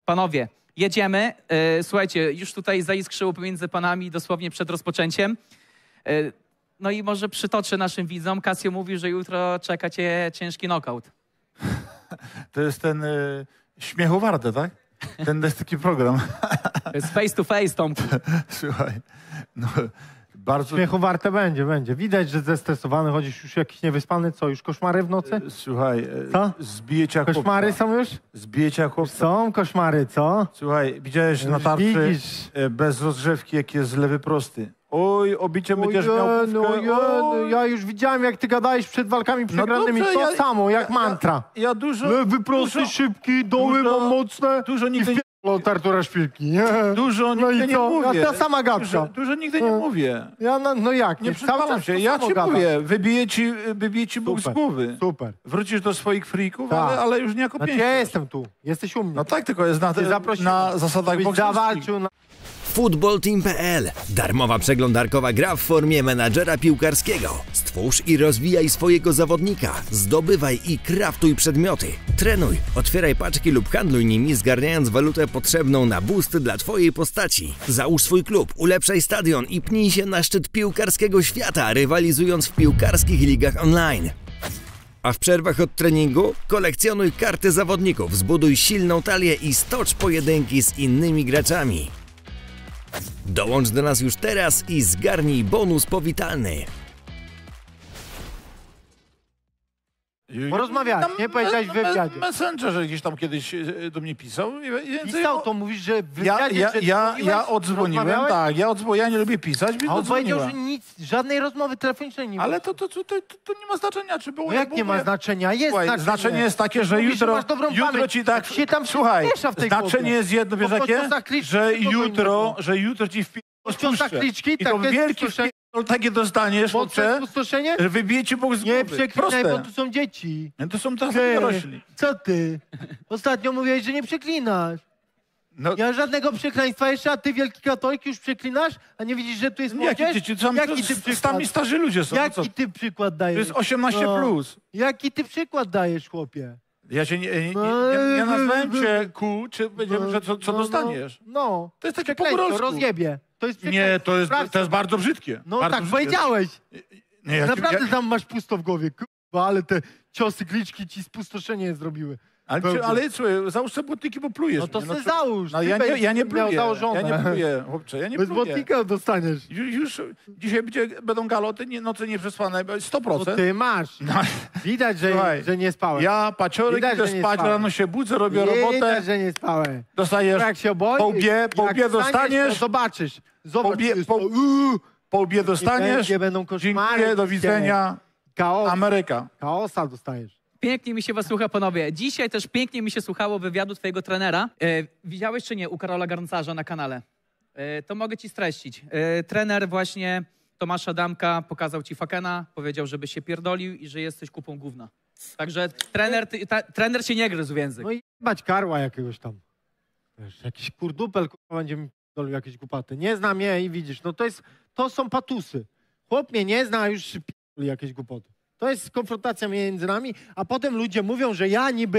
Panowie, jedziemy. Słuchajcie, już tutaj zaiskrzyło pomiędzy panami dosłownie przed rozpoczęciem. No i może przytoczę naszym widzom. Casio mówi, że jutro czeka cię ciężki knockout. To jest ten śmiechu warte, tak? Ten jest taki program. To jest face to face, Tomku. Słuchaj, no bardzo... Śmiechu warte będzie. Widać, że zestresowany, chodzisz już jakiś niewyspany, co, już koszmary w nocy? Słuchaj, Co? zbije cię jak chłopca. Koszmary są już? Zbije cię jak chłopca. Są koszmary, co? Słuchaj, widziałeś na tarczy bez rozgrzewki, jaki jest lewy prosty. Oj, obicie będziesz miał główkę. Ja już widziałem, jak ty gadałeś przed walkami przegranymi, dobrze, to samo, jak mantra. Ja dużo... Lewy prosty, szybki, doły mam mocne. Dużo nigdy nie... Od Artura Szpilki, nie? Dużo No nigdy i nie co? mówię. Ta sama gadka. Dużo nigdy nie mówię. Ja, no jak? Nie Cały przypalam czas się. to Ja samo ci gadasz. mówię, wybije ci Bóg z głowy. Super. Wrócisz do swoich frików, Tak. ale już nie jako Znaczy piękny. ja jestem tu, jesteś u mnie. No tak, tylko jest zaprosiłem. na zasadach Byś bokserskich. zawalczył na... Futbolteam.pl. Darmowa przeglądarkowa gra w formie menadżera piłkarskiego. Stwórz i rozwijaj swojego zawodnika. Zdobywaj i kraftuj przedmioty. Trenuj, otwieraj paczki lub handluj nimi, zgarniając walutę potrzebną na boost dla twojej postaci. Załóż swój klub, ulepszaj stadion i pnij się na szczyt piłkarskiego świata, rywalizując w piłkarskich ligach online. A w przerwach od treningu kolekcjonuj karty zawodników, zbuduj silną talię i stocz pojedynki z innymi graczami. Dołącz do nas już teraz i zgarnij bonus powitalny. Porozmawiałeś, nie? Powiedziałeś w wywiadzie. Messengerze gdzieś tam kiedyś do mnie pisał. Pisał, to mówisz, że w wywiadzie, że ja odzwoniłem, tak, ja nie lubię pisać, więc a on powiedział, że odzwoniłem. nic, żadnej rozmowy telefonicznej nie było. Ale to nie ma znaczenia, czy było... No jak nie ma znaczenia? Jest Słuchaj, znaczenie jest takie, że Mówisz, że jutro, masz dobrą jutro pamięć. ci tak... Się tam Słuchaj, miesza w tej znaczenie głowie. jest jedno, wiesz Po jakie? prostu zakliczki, Że tylko jutro ci Podczas kliczki, I to tak, wielki takie dostaniesz, chłopcze, spustoszenie? że wybije ci Bóg z Nie głowy. przeklinaj, bo Proste. tu są dzieci. To są teraz Ty, dorośli. co ty? Ostatnio mówiłeś, że nie przeklinasz. No, Nie ma żadnego przekleństwa jeszcze, a ty wielki katolik już przeklinasz? A nie widzisz, że tu jest młodzież? jakie dzieci? Jaki ty przykład? Sami starzy ludzie są. No co? Jaki ty przykład To dajesz? jest 18+. Plus. Jaki ty przykład dajesz, chłopie? Ja cię nie nazwałem cię kół, czy powiedziałem, że co dostaniesz. No. To jest takie po Przekleństwo, polsku. rozjebie. To jest Nie, to jest Sprawdź. bardzo brzydkie. No bardzo tak brzydkie. powiedziałeś. Nie, Naprawdę tam masz pusto w głowie. Kurwa, ale te ciosy, kliczki ci spustoszenie zrobiły. Ale słuchaj, załóż sobie butniki, bo plujesz. No to mnie. se załóż. No, Ty ja będziesz nie miał pluję. założone. Ja nie pluję, chłopcze, ja nie Bez pluję. botnika dostaniesz. Już dzisiaj będą galoty, noce nieprzespane, 100%. No ty masz. No, Widać, słuchaj, że nie spałeś. ja paciorek Widać, idę że nie spać, spałem. rano się budzę, robię robotę, Widać, że nie spałeś. dostajesz Jak się boi, po łbie jak dostaniesz, to zobaczysz. Zobacz, łbie- jest po- to, po łbie dostaniesz, nie będą koszmary. dziękuję, do widzenia, Chaos, Ameryka. chaosa dostajesz. Pięknie mi się was słucha, panowie. Dzisiaj też pięknie mi się słuchało wywiadu twojego trenera. Widziałeś czy nie u Karola Garncarza na kanale? To mogę ci streścić. Trener właśnie Tomasza Adamka pokazał ci fakena, powiedział, żebyś się pierdolił i że jesteś kupą gówna. Także trener się nie gryzł w język. No i bać karła jakiegoś tam. Wiesz, jakiś kurdupel kurwa, będzie mi dolił jakieś głupaty. Nie zna mnie i widzisz, no to są patusy. Chłop mnie nie zna, a już się pierdoli jakieś głupoty. To jest konfrontacja między nami, a potem ludzie mówią, że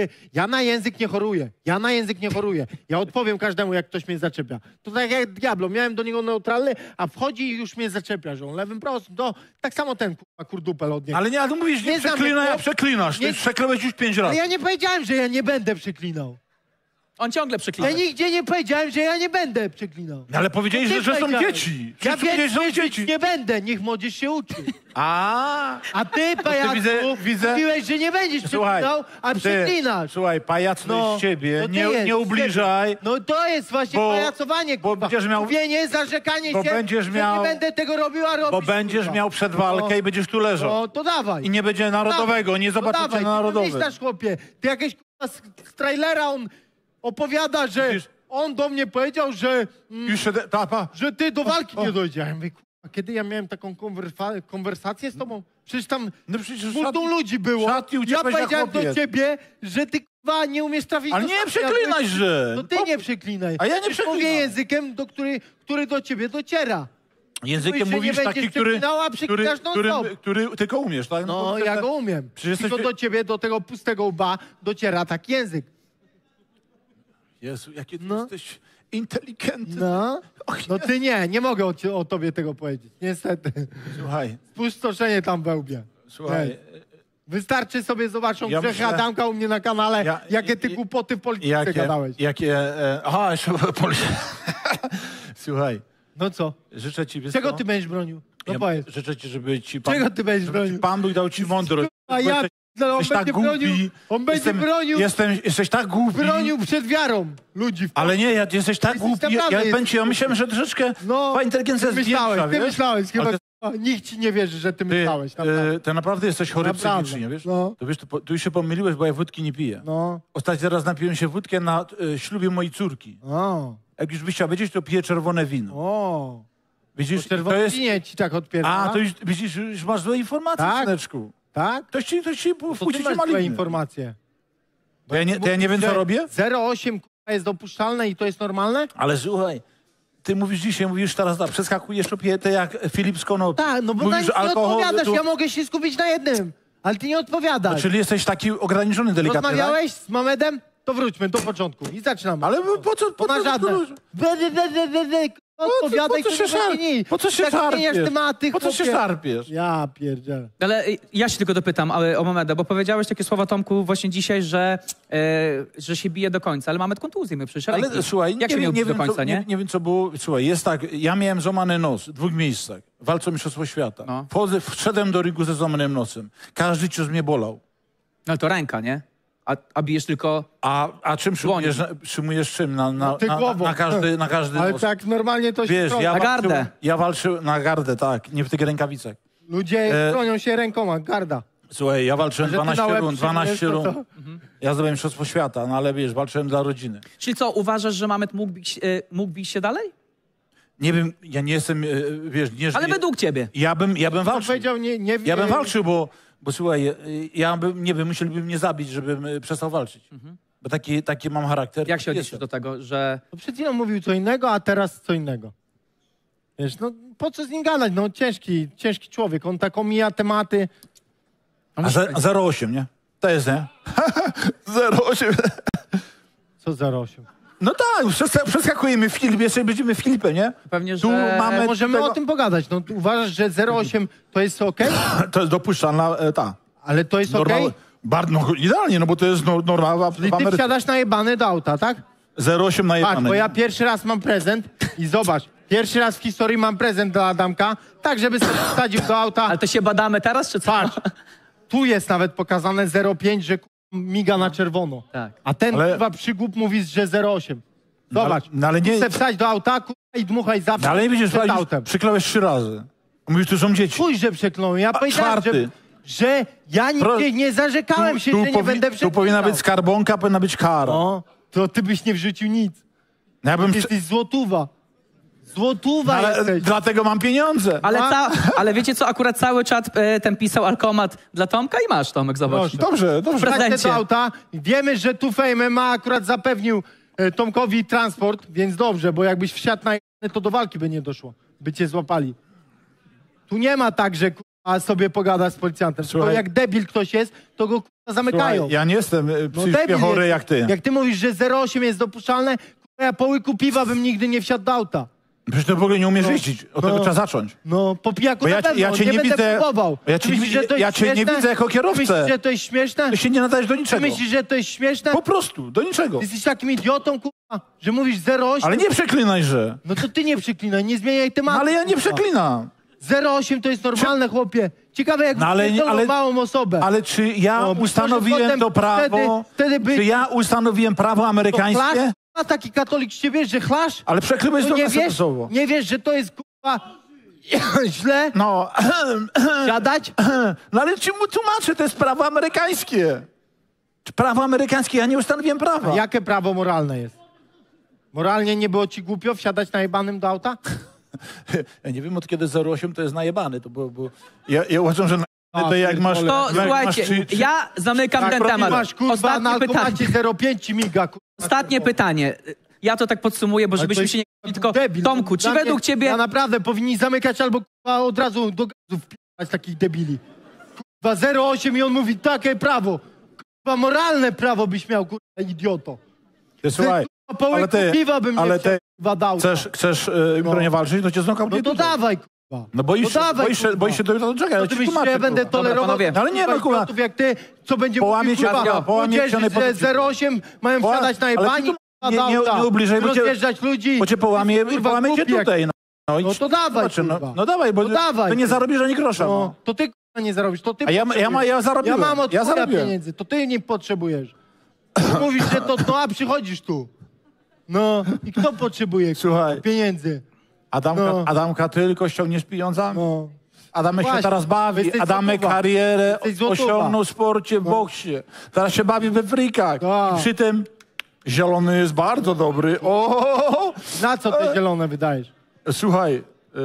ja na język nie choruję. Ja na język nie choruję. Ja odpowiem każdemu, jak ktoś mnie zaczepia. To tak jak Diablo, miałem do niego neutralny, a wchodzi i już mnie zaczepia, że on lewym prostym, to tak samo ten kurdupel od niego. Ale nie, ale mówisz, nie znam przeklinaj, mnie, a przeklinasz. nie- Ty przeklęłeś już 5 Ale razy. ja nie powiedziałem, że ja nie będę przeklinał. On ciągle przeklina. Ja nigdzie nie powiedziałem, że ja nie będę przeklinał. No, ale powiedzieli, Ty że są powiedziałeś. dzieci. Ja Wszyscy powiedzieli, że są więcej dzieci. nie będę, niech młodzież się uczy. A ty, pajacu, widzę- mówiłeś, że nie będziesz Słuchaj, przeklinał, a przeklinasz. Słuchaj, pajacność z ciebie, to ty jest, nie ubliżaj. No to jest właśnie Bo- pajacowanie, bo kurwa. będziesz miał- Mówienie, zarzekanie bo się, będziesz że miał- nie będę tego robił, a robisz, Bo będziesz kurwa. miał przedwalkę No. i będziesz tu leżał. No to dawaj. I nie będzie narodowego, nie zobaczycie dawaj, na narodowym. Ty myślisz, chłopie, ty jakieś kurwa z trailera on opowiada, że Widzisz? on do mnie powiedział, że... Już się że ty do walki nie dojdziesz. Ja mówię, kurwa, kiedy ja miałem taką konwersację z tobą? Przecież tam No przecież multum ludzi było. szatni Ja uciekłeś jak powiedziałem do chłopiec. ciebie, że ty kurwa nie umiesz trafić Ale do nie szatni, przeklinaj, a że... to ty nie przeklinaj. A ja nie Przecież przeklinam. mówię językiem, który do ciebie dociera. Językiem Mówisz, że mówisz nie taki, będziesz który, przeklinał, a przeklinasz non-stop. który tylko umiesz, tak? No, bo ja go umiem. Przecież Tylko jesteś- do ciebie, do tego pustego łba dociera taki język. Jezu, jakie ty jesteś inteligentny. No ty nie mogę o tobie tego powiedzieć, niestety. Słuchaj. Spustoszenie tam we łbie. Słuchaj. Wystarczy sobie zobaczą Grzech Adamka u mnie na kanale, jakie ty głupoty w polityce gadałeś. Aha, jeszcze Słuchaj. No co? Życzę ci... Czego ty będziesz bronił? No powiedz. Życzę ci, żeby ci Pan... Czego ty będziesz bronił? Pan Bóg dał ci mądrość. A ja... Jesteś tak głupi. On będzie bronił... Jesteś tak głupi. Bronił przed wiarą ludzi. Ale nie, jesteś tak głupi. Ja myślałem, że troszeczkę twoja inteligencja jest większa, Ty myślałeś, chyba nikt ci nie wierzy, że ty myślałeś. Ty naprawdę jesteś chory psychicznie, wiesz? No. To wiesz, tu już się pomyliłeś, bo ja wódki nie piję. No. Ostatni raz napiłem się wódkę na ślubie mojej córki. Jak już byś chciał wiedzieć, to piję czerwone wino. Widzisz, czerwone winie ci tak odpierdala? to już, widzisz, już masz złe informacje, syneczku. Tak? Ktoś ci wpłuci cię malignie. Informacje. To ja nie wiem, co robię? 0,8 jest dopuszczalne i to jest normalne? Ale słuchaj, ty mówisz dzisiaj, mówisz teraz, przeskakujesz to jak Filip z Konopi. Tak, no bo mówisz, nie odpowiadasz, tu... ja mogę się skupić na jednym, ale ty nie odpowiadasz. No, czyli jesteś taki ograniczony, delikatny. Rozmawiałeś z Mamedem? To wróćmy do początku i zaczynamy. Ale po co? Na żadne. Odpowiadaj, po co się szarpiesz? Tematy, po co się szarpiesz? Ja pierdzielę. Ale ja się tylko dopytam o Mameda, bo powiedziałeś takie słowa, Tomku, właśnie dzisiaj, że się bije do końca, ale Mamed kontuzję my przecież. Ale słuchaj, jak się miał bić do końca, nie? Nie wiem, co było. Słuchaj, jest tak, ja miałem złamany nos w 2 miejscach. Walczą Mistrzostwo Świata. No. Wszedłem do ringu ze złamanym nosem. Każdy cios mnie bolał. No to ręka, nie? A bijesz tylko... A czym przyjmujesz czym? Na każdy Ale nos. tak normalnie to się Wiesz, na gardę. Ja walczyłem na gardę, tak. Nie w tych rękawicach. Ludzie bronią się rękoma, garda. Słuchaj, ja walczyłem 12 rund. Ja zdobyłem Mistrzostwo Świata, no ale wiesz, walczyłem dla rodziny. Czyli co, uważasz, że Mamed mógł bić się dalej? Nie wiem, ja nie jestem, wiesz... Ale według ciebie. Ja bym walczył. Powiedział, Ja bym walczył, bo słuchaj, musieliby mnie zabić, żebym przestał walczyć. Bo taki mam charakter. Jak się odniesiesz do tego, że... No przed chwilą mówił co innego, a teraz co innego. Wiesz, no po co z nim gadać? No ciężki człowiek, on tak omija tematy. A 0,8, nie? To jest, nie? 0,8. Co 0,8? No tak, przeskakujemy w Filipie, jeszcze będziemy Filipem, nie? Pewnie, że... Tu mamy możemy o tym pogadać. No uważasz, że 0,8 to jest okej? To jest dopuszczalna, Ale to jest okej? Bardzo idealnie, no bo to jest norma. Czyli ty wsiadasz najebany do auta, tak? 0,8 najebany. Patrz, bo ja pierwszy raz mam prezent i zobacz, pierwszy raz w historii mam prezent dla Adamka, tak żeby sobie wsadził do auta. Ale to się badamy teraz, czy co? Patrz, tu jest nawet pokazane 0,5, że miga na czerwono. Tak. A ten chyba przygłup mówi, że 0,8. Zobacz, ale nie... chcę wstać do auta i dmuchaj zawsze ale nie widzisz, przed autem. Przyklałeś 3 razy. Mówisz, tu są dzieci. Chuj, że przekląłem. Ja powiedziałem, 4. że ja nigdy nie zarzekałem się, że nie będę przeklinał. Tu powinna być skarbonka, powinna być kara. No, to ty byś nie wrzucił nic. Ja bym... Ty jesteś złotuwa. Złotuwa jesteś. Dlatego mam pieniądze. Ale wiecie co, akurat cały czat ten pisał alkomat dla Tomka i masz, Tomek, zobacz. Dobrze. Wsiadźcie do auta. Wiemy, że tu Fame MMA akurat zapewnił Tomkowi transport, więc dobrze, bo jakbyś wsiadł na jedne, to do walki by nie doszło. By cię złapali. Tu nie ma tak, że sobie pogada z policjantem. Słuchaj, jak debil ktoś jest, to go zamykają. Słuchaj, ja nie jestem psychicznie chory jak ty. Jak ty mówisz, że 0,8 jest dopuszczalne, ja po łyku piwa bym nigdy nie wsiadł do auta. Przecież to w ogóle nie umiesz jeździć. Od tego trzeba zacząć. No, po pijaku na pewno. Ja cię nie widzę. Ja cię nie widzę jako kierowcę. Myślisz, że to jest śmieszne? Ty się nie nadajesz do niczego. Myślisz, że to jest śmieszne? Po prostu, do niczego. Ty jesteś takim idiotą, kurwa, że mówisz 0,8. Ale nie przeklinaj, że. No to ty nie przeklinaj, nie zmieniaj tematu. No, ale ja nie przeklinam. 0,8 to jest normalne, chłopie. Ciekawe, jak małą osobę. Ale czy ja ustanowiłem to prawo? Czy ja ustanowiłem prawo amerykańskie? A taki katolik z ciebie, że chlasz? Ale przekryłeś to bezsensownie. Nie wiesz, że to jest kurwa źle? No. Siadać? No ale ci mu tłumaczę, to jest prawo amerykańskie. Prawo amerykańskie, ja nie ustanowiłem prawa. A jakie prawo moralne jest? Moralnie nie było ci głupio wsiadać najebanym do auta? Ja nie wiem, od kiedy 0,8 to jest najebany. Ja uważam, że to jak masz... To słuchajcie, ja zamykam ten temat. Masz, kurwa, Ostatnie pytanie. 0,5 ci miga, kurwa. Ostatnie pytanie. Ja to tak podsumuję, bo żebyśmy się nie... Tylko debil. Tomku, czy według ciebie... Ja naprawdę powinni zamykać albo kurwa od razu do gazu wpierać takich debili. Kurwa 0,8 i on mówi takie prawo. Kurwa moralne prawo byś miał, kurwa idioto. Słuchaj, po łyku piwa bym nie dał. Chcesz bronie walczyć, to cię znokautuję. No to dawaj, kurwa. No boisz się do czego? No ty myślisz, że ja będę tolerował ale nie, no kurwa. jak ty, co będzie Połamie cię, młodzieży z 08 mają wsiadać na jebani, nie ubliżaj, rozjeżdżać ludzi. Bo cię połamie cię tutaj. No to dawaj, no dawaj, bo to nie zarobisz ani grosza. No, to ty nie zarobisz, to ty ja zarobiłem. Ja mam od pieniędzy, to ty nie potrzebujesz. Mówisz, że to, a przychodzisz tu. No, i kto potrzebuje pieniędzy? Adamka tylko ściągniesz pieniądzami. No. Adamek się teraz bawi. Adamek karierę osiągnął w sporcie, w boksie. Teraz się bawi we frikach. I przy tym zielony jest bardzo dobry. Na co te zielone wydajesz? Słuchaj,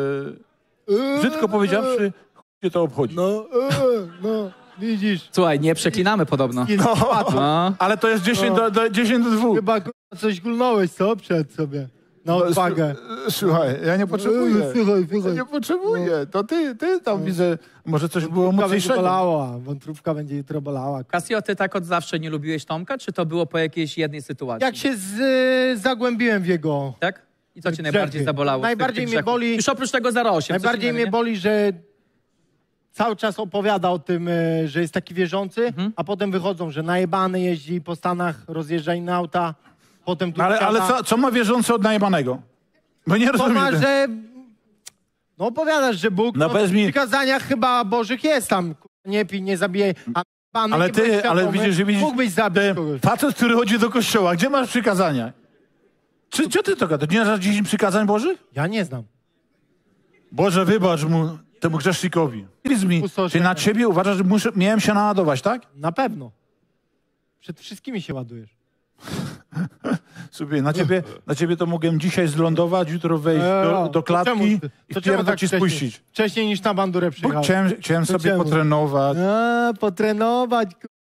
brzydko powiedziawszy, cię to obchodzi. No, widzisz. Słuchaj, nie przeklinamy podobno. Ale to jest 10 do 2. Chyba coś gulnąłeś, co? Przed sobie. Na odwagę. Słuchaj, ja nie potrzebuję. Słuchaj. Ja nie potrzebuję. To ty tam widzę, może coś było mocniejszego. Wątróbka będzie jutro bolała. Casio, ty tak od zawsze nie lubiłeś Tomka, czy to było po jakiejś jednej sytuacji? Jak się zagłębiłem w jego... Tak? I co cię najbardziej zabolało? Najbardziej mnie boli... Już oprócz tego 08. Najbardziej mnie boli, że cały czas opowiada o tym, że jest taki wierzący, a potem wychodzą, że najebany jeździ po Stanach, rozjeżdża inne auta, potem tu ale co ma wierzący od najebanego? Bo nie rozumiem. To ma, że... No opowiadasz, że Bóg w przykazaniach chyba Bożych jest tam. Nie pij, nie zabijaj. Ale widzisz, mógłbyś zabić kogoś. Facet, który chodzi do kościoła, gdzie masz przykazania? Co ty to gadasz? Nie znasz 10 przykazań Bożych? Ja nie znam. Boże, wybacz mu, temu grzesznikowi. Czy na ciebie uważasz, że miałem się naładować, tak? Na pewno. Przed wszystkimi się ładujesz. Sobie, na ciebie to mogłem dzisiaj zlądować, jutro wejść do klatki i wpierdol ci spuścić. Wcześniej niż na bandurę przyjechałem. Chciałem sobie potrenować. Potrenować.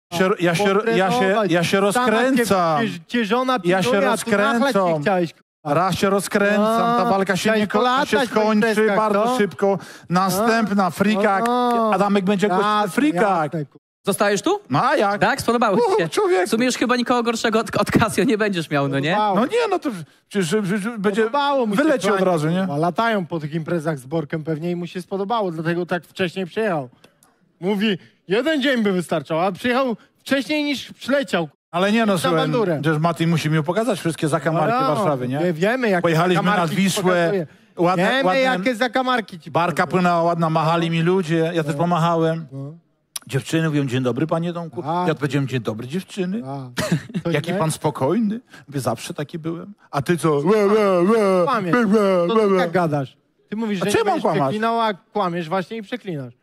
Ja się rozkręcam. Cię żona ja się rozkręcam. Raz się rozkręcam, ta walka się nie skończy bardzo szybko. Następna, frikak. Adamek będzie gościł frikak. Zostajesz tu? No a jak? Tak? Spodobało ci się? Człowieku. W sumie już chyba nikogo gorszego od Casio nie będziesz miał, no nie? No nie, no to przecież będzie wyleci od razu, nie? Latają po tych imprezach z Borkiem pewnie i mu się spodobało, dlatego tak wcześniej przyjechał. Mówi, 1 dzień by wystarczał, a przyjechał wcześniej niż przyleciał. Ale nie, no słuchaj, przecież Mati musi mi pokazać wszystkie zakamarki Warszawy, nie? Wiemy, jakie pojechaliśmy nad Wisłę. Wiemy, jakie zakamarki ci barka płynęła ładna, machali mi ludzie, ja też pomachałem. Dziewczyny mówią, dzień dobry, panie Tomku. Ja odpowiedziałem, dzień dobry, dziewczyny. Jaki pan spokojny. Mówię, zawsze taki byłem. A ty co? Kłamiesz. To ty tak gadasz. Ty mówisz, że nie będziesz przeklinał, a kłamiesz właśnie i przeklinasz.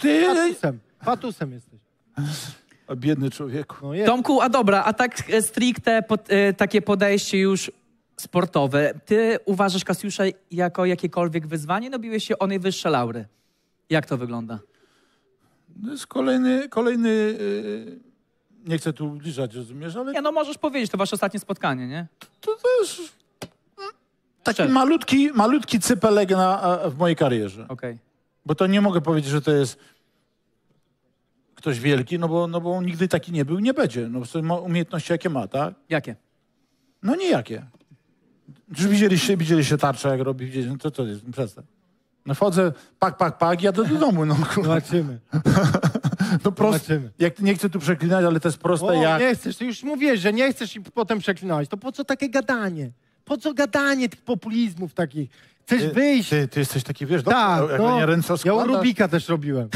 Patusem jesteś. O, biedny człowieku. No Tomku, a dobra, a tak stricte takie podejście już sportowe. Ty uważasz Kasiusza jako jakiekolwiek wyzwanie? No biłeś się o najwyższe laury. Jak to wygląda? To jest kolejny nie chcę tu ubliżać, rozumiesz, ale... Nie, no możesz powiedzieć, to wasze ostatnie spotkanie, nie? To też taki malutki cypelek w mojej karierze. Okej. Bo to nie mogę powiedzieć, że to jest ktoś wielki, no bo on nigdy taki nie był i nie będzie. No ma umiejętności jakie ma, tak? Jakie? No nijakie. Już widzieliście tarczę, jak robi, no to jest, przestań. No wchodzę, pak, jadę do domu, no. Zobaczymy. No proste. Jak nie chcę tu przeklinać, ale to jest proste jak... nie chcesz, ty już mówisz, że nie chcesz i potem przeklinałeś. To po co takie gadanie? Po co gadanie tych populizmów takich? Chcesz wyjść? Ty jesteś taki, wiesz, tak, nie ręce ja u Rubika też robiłem.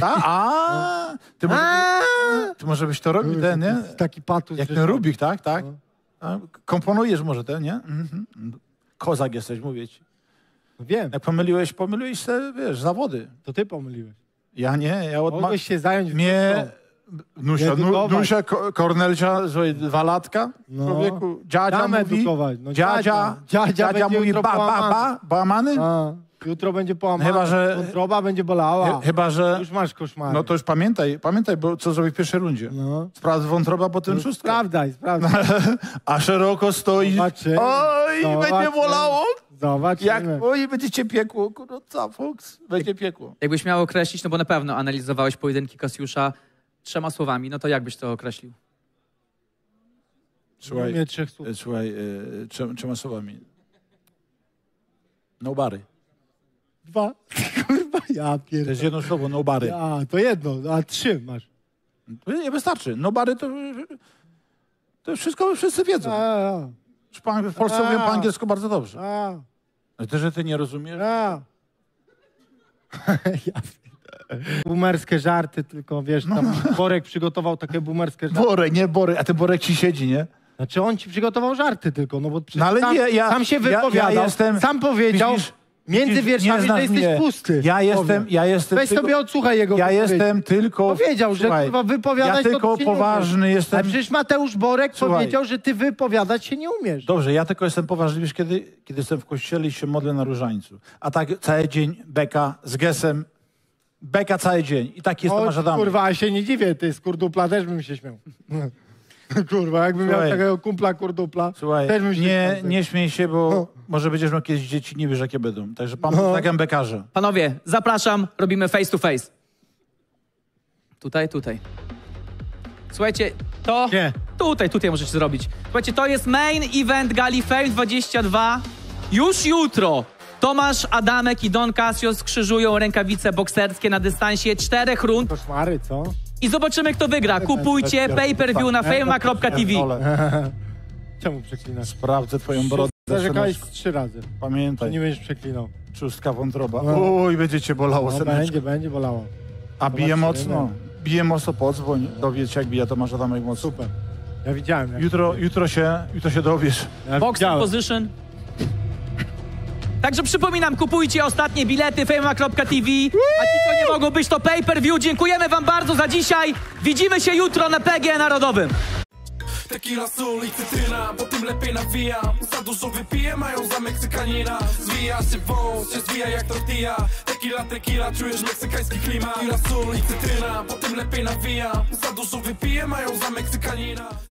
Ty może byś to robił, ten, nie? Taki patus. Jak ten Rubik, tak? No. Komponujesz może ten, nie? Kozak jesteś, mówię ci. Wiem. Jak pomyliłeś te, wiesz, zawody. To ty pomyliłeś. Ja nie, Mogłeś się zająć... Nusia, Kornelcia, 2 latka, człowieku, dziadzia mówi, dziadzia mówi, bałamany? Jutro będzie połamany, chyba, że wątroba będzie bolała. Chyba, że... Już masz koszmary. No to już pamiętaj, bo co zrobi w pierwszej rundzie. Sprawdź wątroba, potem szóstka. Sprawdzaj. A szeroko stoi. Będzie bolało. Zobaczymy. Będzie cię piekło, kurwa, Fox. Będzie piekło. Jakbyś miał określić, no bo na pewno analizowałeś pojedynki Kasiusza 3 słowami, no to jak byś to określił? Słuchaj, Nie 3 słów. słuchaj, 3 słowami. Nobary. 2. Kurwa, ja To pierdolę. jest jedno słowo, nobary. A, to jedno, a 3 masz. Nie wystarczy. Nobary to wszystko wszyscy wiedzą. W Polsce mówią po angielsku bardzo dobrze. Ale to, że ty nie rozumiesz? Boomerskie żarty, tylko wiesz, tam Borek przygotował takie boomerskie żarty. Borek, nie Borek, a ten Borek ci siedzi, nie? Znaczy on ci przygotował żarty tylko, no bo No ale sam, nie, sam się wypowiadał, ja jestem, sam powiedział między wierszami, że jesteś pusty. Ja jestem Weź tylko, sobie odsłuchaj jego ja wypowiedź. jestem tylko... Powiedział, że słuchaj, kurwa wypowiadać ja tylko to się poważny nie jestem. A przecież Mateusz Borek Słuchaj. powiedział, że ty wypowiadać się nie umiesz. Dobrze, ja tylko jestem poważliwy, kiedy jestem w kościele i się modlę na różańcu. A tak cały dzień beka z gesem, beka cały dzień. I tak jest Tomasz Adamek. Kurwa, ja się nie dziwię, ty z kurdupla też bym się śmiał. Kurwa, jakbym miał takiego kumpla kurdupla, Słuchaj, też bym się śmiał. nie śmiej się, bo może będziesz miał kiedyś dzieci, nie wiesz jakie będą. Także pan tak bekarza. Panowie, zapraszam, robimy face to face. Tutaj. Słuchajcie, to... Nie. Tutaj możecie zrobić. Słuchajcie, to jest main event Gali Fame 22. Już jutro Tomasz Adamek i Don Casio skrzyżują rękawice bokserskie na dystansie 4 rund. Koszmary, co? I zobaczymy, kto wygra. Kupujcie pay-per-view na fame.tv. Czemu przeklinasz? Sprawdzę twoją brodę. Zarzekałeś 3 razy. Pamiętaj. Nie będziesz przeklinał. Czustka wątroba. Oj, będzie cię bolało, No, serduszko. będzie bolało. A bije Zobaczymy, mocno. Bije mocno, podzwoń. Dowiedz się, jak bije Tomasz Adamek mocno. Super. Ja widziałem. Jak Jutro się dowiesz. ja Box widziałem. position. Także przypominam, kupujcie ostatnie bilety fame.tv. A ci, co nie mogą być, to pay-per-view. Dziękujemy wam bardzo za dzisiaj. Widzimy się jutro na PG Narodowym. Tequila, sól i cytryna, bo tym lepiej nawijam. Za dużo wypiję, mają za Meksykanina. Zwija się wąs, się zwija jak tortilla. Tequila, czujesz meksykański klimat. Tequila, sól i cytryna, bo tym lepiej nawijam. Za dużo wypiję, mają za Meksykanina.